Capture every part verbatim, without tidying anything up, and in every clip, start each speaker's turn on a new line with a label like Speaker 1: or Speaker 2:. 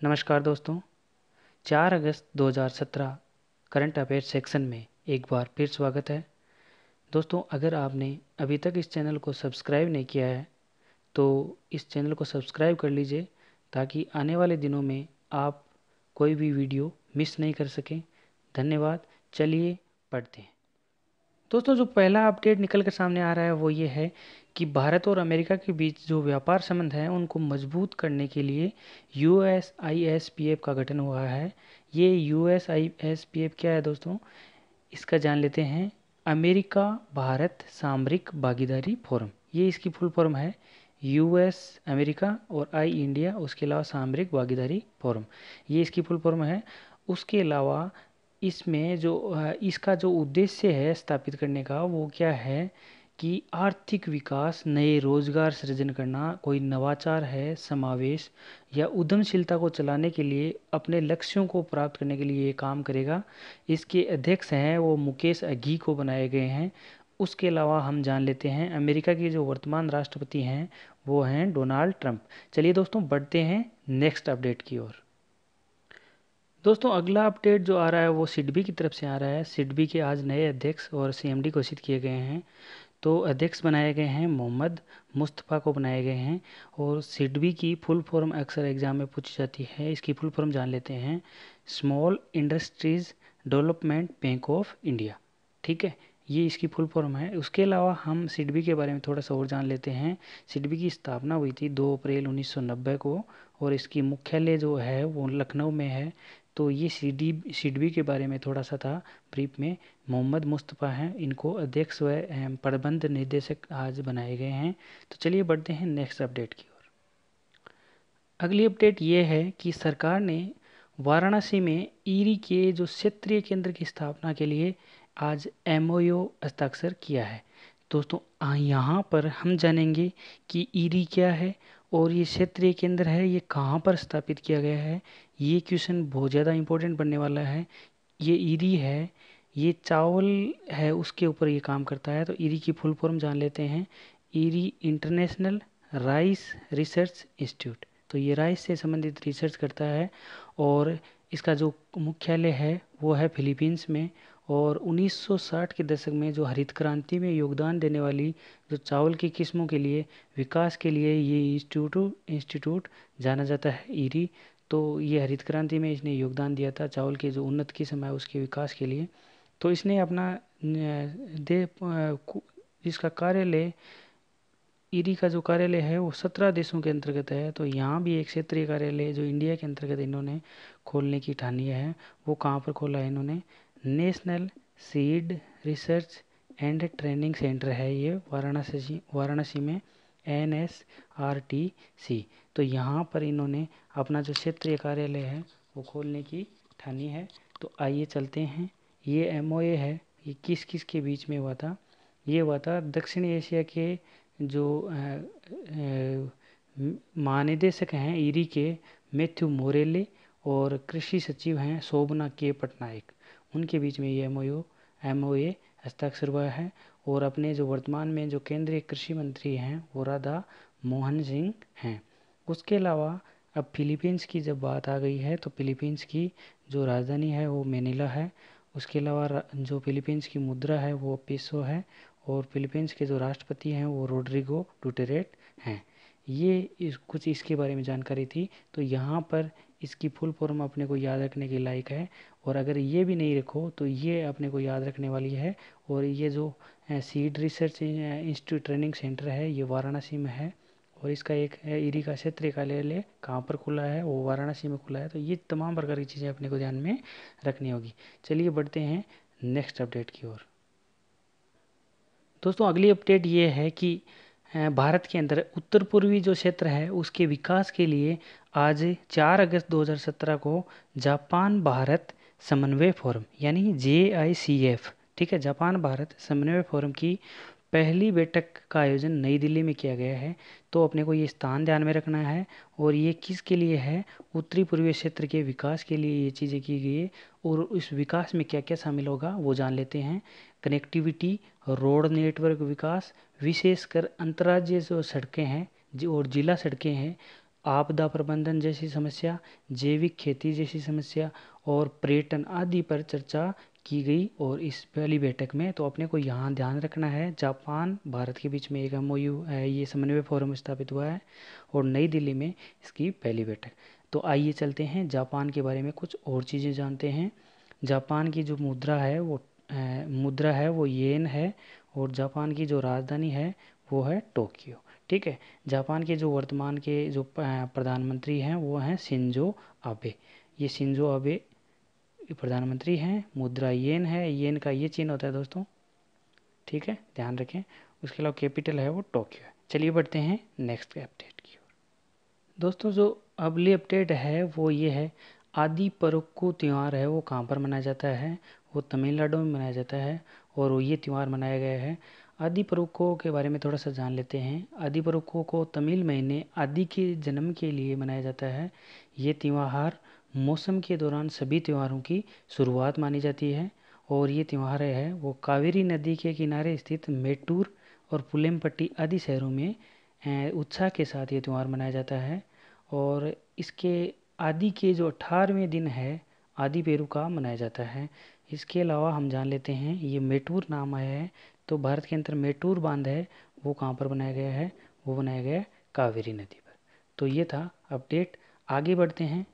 Speaker 1: नमस्कार दोस्तों, चार अगस्त दो हज़ार सत्रह करंट अफेयर्स सेक्शन में एक बार फिर स्वागत है। दोस्तों, अगर आपने अभी तक इस चैनल को सब्सक्राइब नहीं किया है तो इस चैनल को सब्सक्राइब कर लीजिए ताकि आने वाले दिनों में आप कोई भी वीडियो मिस नहीं कर सकें। धन्यवाद। चलिए पढ़ते हैं। दोस्तों, जो पहला अपडेट निकल कर सामने आ रहा है वो ये है कि भारत और अमेरिका के बीच जो व्यापार संबंध हैं उनको मजबूत करने के लिए U S I S P F का गठन हुआ है। ये U S I S P F क्या है दोस्तों, इसका जान लेते हैं। अमेरिका भारत सामरिक भागीदारी फोरम, ये इसकी फुल फॉर्म है। यू एस अमेरिका और आई इंडिया, उसके अलावा सामरिक भागीदारी फोरम, ये इसकी फुल फॉर्म है। उसके अलावा इसमें जो इसका जो उद्देश्य है स्थापित करने का वो क्या है कि आर्थिक विकास, नए रोजगार सृजन करना, कोई नवाचार है, समावेश या उद्यमशीलता को चलाने के लिए, अपने लक्ष्यों को प्राप्त करने के लिए ये काम करेगा। इसके अध्यक्ष हैं वो मुकेश अघी को बनाए गए हैं। उसके अलावा हम जान लेते हैं अमेरिका के जो वर्तमान राष्ट्रपति हैं वो हैं डोनाल्ड ट्रंप। चलिए दोस्तों, बढ़ते हैं नेक्स्ट अपडेट की ओर। दोस्तों, अगला अपडेट जो आ रहा है वो सिडबी की तरफ से आ रहा है। सिडबी के आज नए अध्यक्ष और सीएमडी घोषित किए गए हैं। तो अध्यक्ष बनाए गए हैं मोहम्मद मुस्तफ़ा को बनाए गए हैं। और सिडबी की फुल फॉर्म अक्सर एग्जाम में पूछी जाती है। इसकी फुल फॉर्म जान लेते हैं। Small industries development bank of India, ठीक है, ये इसकी फुल फॉर्म है। उसके अलावा हम सिडबी के बारे में थोड़ा सा और जान लेते हैं। सिडबी की स्थापना हुई थी दो अप्रैल उन्नीस सौ नब्बे को और इसकी मुख्यालय जो है वो लखनऊ में है। तो ये सिडी सिडबी के बारे में थोड़ा सा था ब्रीफ में। मोहम्मद मुस्तफ़ा हैं, इनको अध्यक्ष व प्रबंध निदेशक आज बनाए गए हैं। तो चलिए बढ़ते हैं नेक्स्ट अपडेट की ओर। अगली अपडेट ये है कि सरकार ने वाराणसी में ईरी के जो क्षेत्रीय केंद्र की स्थापना के लिए आज एमओयू हस्ताक्षर किया है। दोस्तों, यहाँ पर हम जानेंगे कि ईरी क्या है और ये क्षेत्रीय केंद्र है ये कहाँ पर स्थापित किया गया है। ये क्वेश्चन बहुत ज़्यादा इंपॉर्टेंट बनने वाला है। ये ईरी है, ये चावल है उसके ऊपर ये काम करता है। तो ईरी की फुल फॉर्म जान लेते हैं। IRRI international rice research institute. तो ये राइस से संबंधित रिसर्च करता है और इसका जो मुख्यालय है वो है फिलीपींस में। और उन्नीस सौ साठ के दशक में जो हरित क्रांति में योगदान देने वाली जो चावल की किस्मों के लिए विकास के लिए ये इंस्टीट्यूट इंस्टीट्यूट जाना जाता है, ईरी। तो ये हरित क्रांति में इसने योगदान दिया था चावल के जो उन्नत किस्म है उसके विकास के लिए। तो इसने अपना दे इसका कार्यालय, ईडी का जो कार्यालय है वो सत्रह देशों के अंतर्गत है। तो यहाँ भी एक क्षेत्रीय कार्यालय जो इंडिया के अंतर्गत इन्होंने खोलने की ठानी है। वो कहाँ पर खोला है इन्होंने? National seed research and training centre है ये वाराणसी वाराणसी में, N S R T C. तो यहाँ पर इन्होंने अपना जो क्षेत्रीय कार्यालय है वो खोलने की ठानी है। तो आइए चलते हैं। ये एम ओ ए है, ये किस किस के बीच में हुआ था? ये हुआ था दक्षिण एशिया के जो महानिदेशक हैं ईरी के, मैथ्यू मोरेले, और कृषि सचिव हैं शोभना के पटनायक, उनके बीच में ये एमओयू एमओए हस्ताक्षर हुआ है। और अपने जो वर्तमान में जो केंद्रीय कृषि मंत्री हैं वो राधा मोहन सिंह हैं। उसके अलावा अब फिलीपींस की जब बात आ गई है तो फिलीपींस की जो राजधानी है वो मैनिला है। उसके अलावा जो फिलीपींस की मुद्रा है वो पेसो है। और फिलीपींस के जो राष्ट्रपति हैं वो रोड्रिगो डुटेरेट हैं। ये इस कुछ इसके बारे में जानकारी थी। तो यहाँ पर इसकी फुल फॉर्म अपने को याद रखने के लायक है। और अगर ये भी नहीं रखो तो ये अपने को याद रखने वाली है। और ये जो seed research institute training centre है ये वाराणसी में है। और इसका एक ईडी का क्षेत्रीय कार्यालय कहाँ पर खुला है? वो वाराणसी में खुला है। तो ये तमाम प्रकार की चीज़ें अपने को ध्यान में रखनी होगी। चलिए बढ़ते हैं नेक्स्ट अपडेट की ओर। दोस्तों, अगली अपडेट ये है कि भारत के अंदर उत्तर पूर्वी जो क्षेत्र है उसके विकास के लिए आज चार अगस्त दो हज़ार सत्रह को जापान भारत समन्वय फोरम यानी जे आई सी एफ, ठीक है, जापान भारत समन्वय फोरम की पहली बैठक का आयोजन नई दिल्ली में किया गया है। तो अपने को ये स्थान ध्यान में रखना है। और ये किसके लिए है? उत्तरी पूर्वी क्षेत्र के विकास के लिए ये चीज़ें की गई है। और इस विकास में क्या क्या शामिल होगा वो जान लेते हैं। कनेक्टिविटी, रोड नेटवर्क विकास, विशेषकर अंतर्राज्यीय जो सड़कें हैं और जिला सड़कें हैं, आपदा प्रबंधन जैसी समस्या, जैविक खेती जैसी समस्या और पर्यटन आदि पर चर्चा की गई। और इस पहली बैठक में तो अपने को यहाँ ध्यान रखना है, जापान भारत के बीच में एक एमओयू है, ये समन्वय फोरम स्थापित हुआ है और नई दिल्ली में इसकी पहली बैठक। तो आइए चलते हैं जापान के बारे में कुछ और चीज़ें जानते हैं। जापान की जो मुद्रा है वो अ, मुद्रा है वो येन है और जापान की जो राजधानी है वो है टोक्यो। ठीक है। जापान के जो वर्तमान के जो प- प्रधानमंत्री हैं वो हैं शिंजो आबे। ये शिंजो आबे प्रधानमंत्री हैं। मुद्रा येन है, येन का ये चिन्ह होता है दोस्तों। ठीक है, ध्यान रखें। उसके अलावा कैपिटल है वो टोक्यो है। चलिए बढ़ते हैं नेक्स्ट अपडेट की ओर। दोस्तों जो अगली अपडेट है वो ये है, आदि परक्कू त्यौहार है वो कहाँ पर मनाया जाता है? वो तमिलनाडु में मनाया जाता है और वो ये त्यौहार मनाया गया है। आदि परक्कू के बारे में थोड़ा सा जान लेते हैं। आदि परक्कू को तमिल महीने आदि के जन्म के लिए मनाया जाता है। ये त्यौहार मौसम के दौरान सभी त्योहारों की शुरुआत मानी जाती है और ये त्यौहार है वो कावेरी नदी के किनारे स्थित मेट्टूर और पुलेमपट्टी आदि शहरों में अ, उत्साह के साथ ये त्यौहार मनाया जाता है। और इसके आदि के जो अठारहवें दिन है आदि पेरू का मनाया जाता है। इसके अलावा हम जान लेते हैं ये मेटूर नाम आया है, तो भारत के अंदर मेटूर बांध है वो कहाँ पर बनाया गया है? वो बनाया गया है कावेरी नदी पर। तो ये था अपडेट। आगे बढ़ते हैं।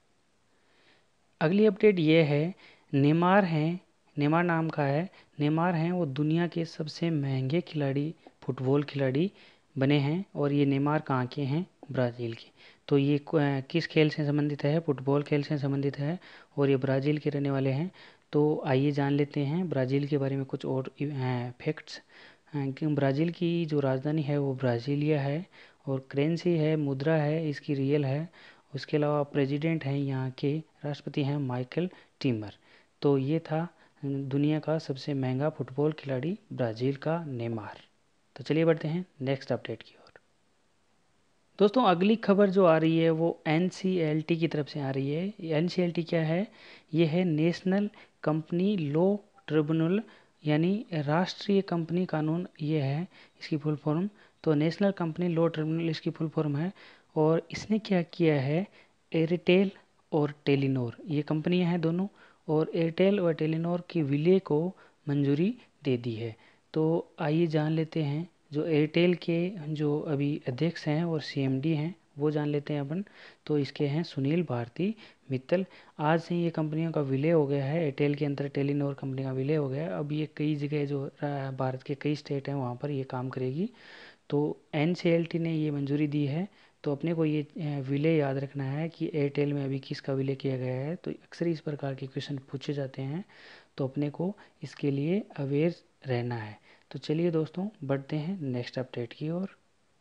Speaker 1: अगली अपडेट ये है, नेमार हैं, नेमार नाम का है, नेमार हैं वो दुनिया के सबसे महंगे खिलाड़ी, फुटबॉल खिलाड़ी बने हैं। और ये नेमार कहाँ के हैं? ब्राज़ील के। तो ये क- किस खेल से संबंधित है? फुटबॉल खेल से संबंधित है और ये ब्राज़ील के रहने वाले हैं। तो आइए जान लेते हैं ब्राज़ील के बारे में कुछ और फैक्ट्स। ब्राज़ील की जो राजधानी है वो ब्राज़ीलिया है और करेंसी है, मुद्रा है इसकी रियल है। उसके अलावा प्रेसिडेंट हैं यहाँ के, राष्ट्रपति हैं माइकल टीमर। तो ये था दुनिया का सबसे महंगा फुटबॉल खिलाड़ी ब्राज़ील का नेमार। तो चलिए बढ़ते हैं नेक्स्ट अपडेट की ओर। दोस्तों अगली खबर जो आ रही है वो एन सी एल टी की तरफ से आ रही है। एन सी एल टी क्या है? ये है नेशनल कंपनी लॉ ट्रिब्यूनल, यानी राष्ट्रीय कंपनी कानून ये है इसकी फुल फॉर्म। तो नेशनल कंपनी लॉ ट्रिब्यूनल इसकी फुल फॉर्म है। और इसने क्या किया है, एयरटेल और टेलीनॉर ये कंपनियां हैं दोनों, और एयरटेल और टेलीनॉर के विलय को मंजूरी दे दी है। तो आइए जान लेते हैं जो एयरटेल के जो अभी अध्यक्ष हैं और सी एम डी हैं वो जान लेते हैं अपन। तो इसके हैं सुनील भारती मित्तल। आज से ये कंपनियों का विलय हो गया है, एयरटेल के अंदर टेलीनॉर कंपनी का विलय हो गया है। अब ये कई जगह जो अ, भारत के कई स्टेट हैं वहाँ पर ये काम करेगी। तो एन सी एल टी ने ये मंजूरी दी है। तो अपने को ये अ, विलय याद रखना है कि एयरटेल में अभी किसका विलय किया गया है। तो अक्सर इस प्रकार के क्वेश्चन पूछे जाते हैं, तो अपने को इसके लिए अवेयर रहना है। तो चलिए दोस्तों बढ़ते हैं नेक्स्ट अपडेट की ओर।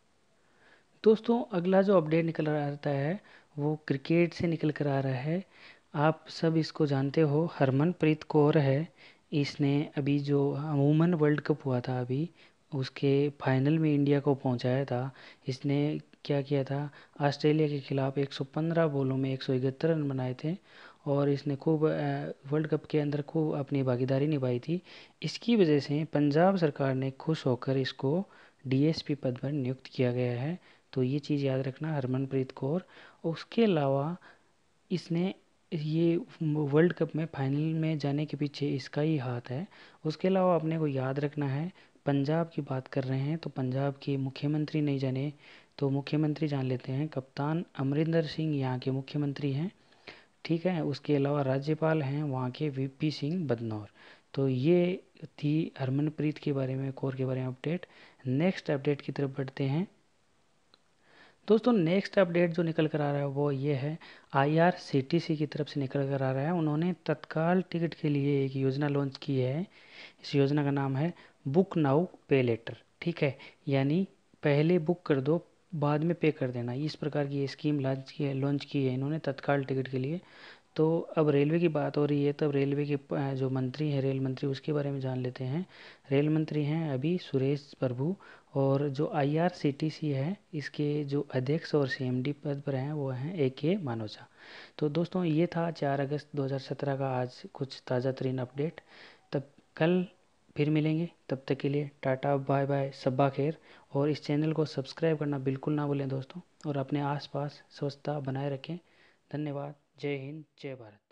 Speaker 1: दोस्तों अगला जो अपडेट निकल रहा आता है वो क्रिकेट से निकल कर आ रहा है। आप सब इसको जानते हो, हरमनप्रीत कौर है। इसने अभी जो वुमेन वर्ल्ड कप हुआ था अभी उसके फाइनल में इंडिया को पहुंचाया था। इसने क्या किया था, ऑस्ट्रेलिया के खिलाफ एक सौ पंद्रह बॉलों में एक सौ इकहत्तर रन बनाए थे और इसने खूब वर्ल्ड कप के अंदर खूब अपनी भागीदारी निभाई थी। इसकी वजह से पंजाब सरकार ने खुश होकर इसको डी एस पी पद पर नियुक्त किया गया है। तो ये चीज़ याद रखना, हरमनप्रीत कौर। उसके अलावा इसने ये वर्ल्ड कप में फाइनल में जाने के पीछे इसका ही हाथ है। उसके अलावा अपने को याद रखना है, पंजाब की बात कर रहे हैं तो पंजाब के मुख्यमंत्री नहीं जाने, तो मुख्यमंत्री जान लेते हैं, कप्तान अमरिंदर सिंह यहाँ के मुख्यमंत्री हैं। ठीक है। उसके अलावा राज्यपाल हैं वहाँ के वी पी सिंह बदनौर। तो ये थी हरमनप्रीत के बारे में, कौर के बारे में अपडेट। नेक्स्ट अपडेट की तरफ बढ़ते हैं। दोस्तों नेक्स्ट अपडेट जो निकल कर आ रहा है वो ये है, I R C T C की तरफ से निकल कर आ रहा है। उन्होंने तत्काल टिकट के लिए एक योजना लॉन्च की है। इस योजना का नाम है बुक नाउ पे लेटर। ठीक है, यानी पहले बुक कर दो बाद में पे कर देना, इस प्रकार की ये स्कीम लॉन्च की है लॉन्च की है इन्होंने तत्काल टिकट के लिए। तो अब रेलवे की बात हो रही है, तब रेलवे के प- जो मंत्री हैं रेल मंत्री उसके बारे में जान लेते हैं। रेल मंत्री हैं अभी सुरेश प्रभु। और जो I R C T C है इसके जो अध्यक्ष और सी एम डी पद पर हैं वो हैं ए के मानोजा। तो दोस्तों ये था चार अगस्त दो हज़ार सत्रह का आज कुछ ताज़ा तरीन अपडेट। तब कल फिर मिलेंगे, तब तक के लिए टाटा बाय बाय, सब्बा खैर। और इस चैनल को सब्सक्राइब करना बिल्कुल ना भूलें दोस्तों। और अपने आसपास स्वच्छता बनाए रखें। धन्यवाद। जय हिंद, जय भारत।